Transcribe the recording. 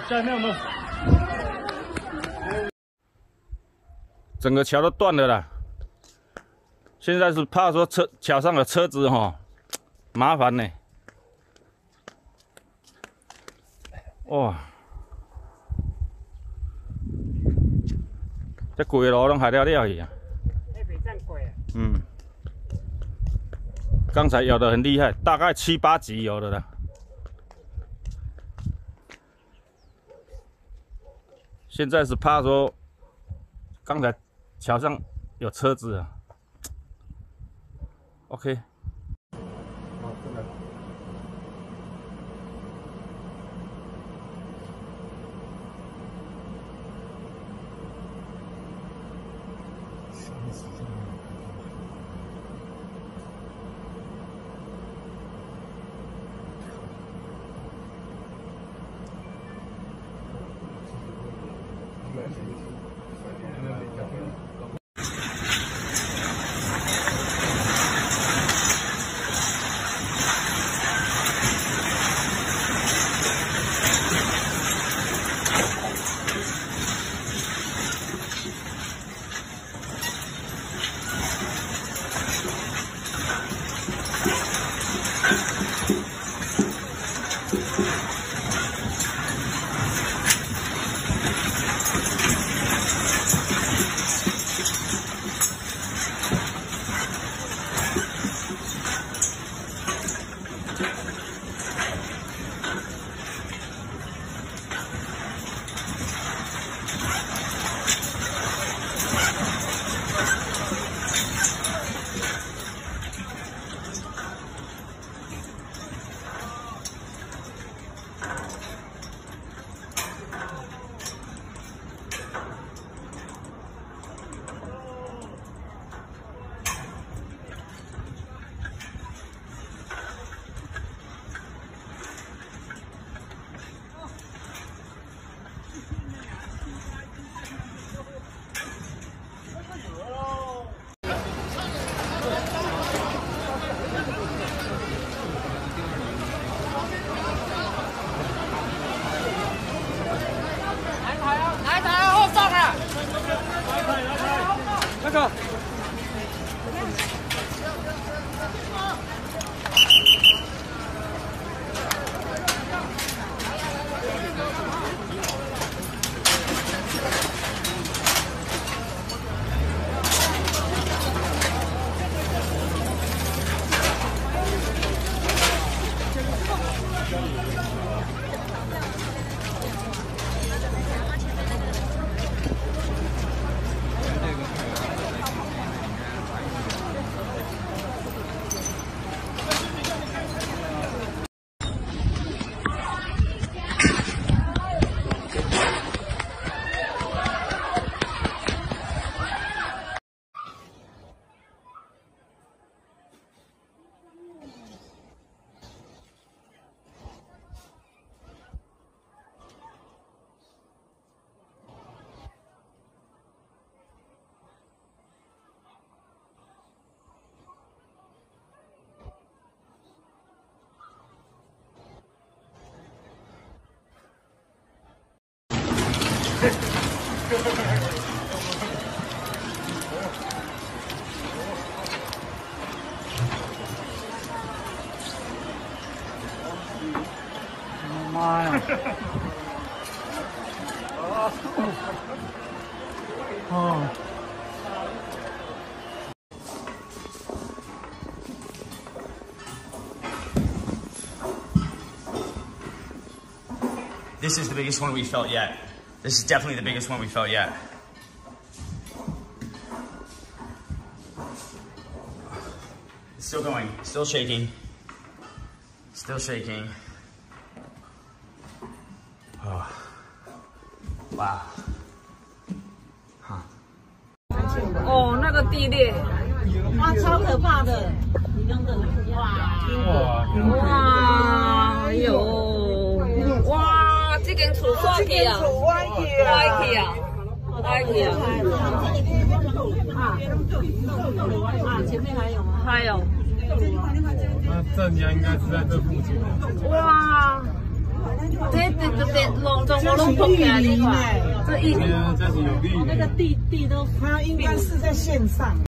下面有没有？ 整个桥都断了啦。现在是怕说桥上的车子麻烦呢。哇！这贵路拢害了去啊！ 那比这样贵啊？ 嗯。刚才有的很厉害，大概7、8级有的啦。现在是怕说，刚才桥上有车子啊。OK。 那个。妈呀！哦。 This is the biggest one we felt yet. This is definitely the biggest one we felt yet. It's still going, still shaking. Still shaking. Oh. Wow. Huh. 哦，那个地裂， 哇，超可怕的！ 哇，有，哇，这间厝歪去啊，歪去啊，歪去啊！ 啊，前面还有吗？ 还有。 那正家应该是在这附近。 哇！ 这弄中我弄碰起来的话，这一那个地都，它应该是在线上。